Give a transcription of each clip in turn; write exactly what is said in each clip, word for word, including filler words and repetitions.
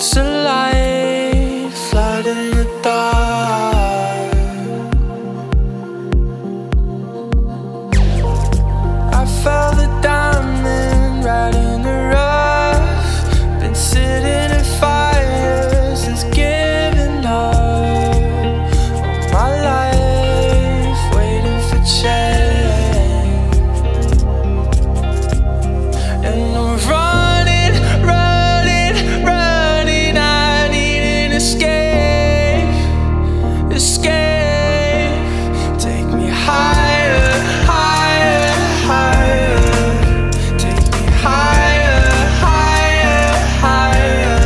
It's a light flood in the dark. I felt the diamond right in the rough. Been sitting in fire since giving up. All my life waiting for change, and I'm running, running, running. I need an escape, escape. Take me higher, higher, higher. Take me higher, higher, higher.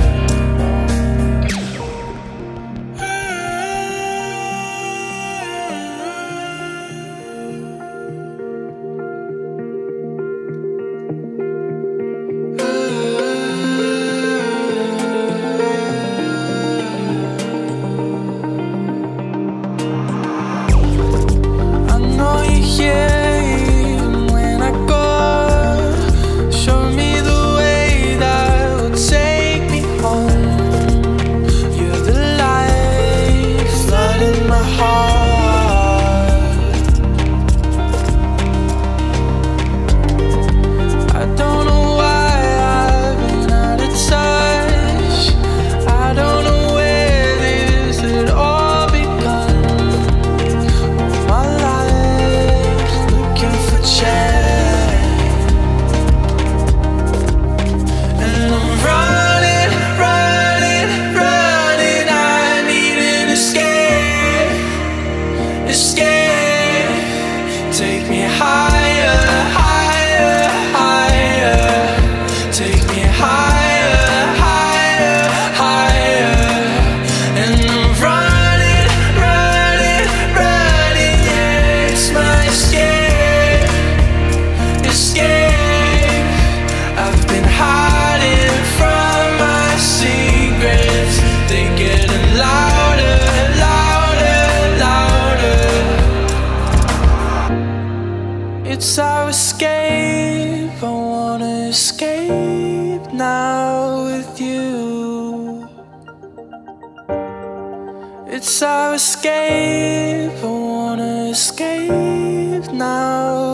I know you hear when I go. Show me the way that will take me home. You're the light flooding my heart. I don't know why I've been out of touch. I don't know where this had all begun. My life's looking for change, and I'm running, running, running. I need an escape, escape. Take me higher, higher, higher. Take me higher, higher, higher. And I'm running, running, running. Yeah, it's my escape, escape. I've been hiding from my secrets. They're getting louder, louder, louder. It's our escape. I wanna escape now with you. It's our escape. I wanna escape now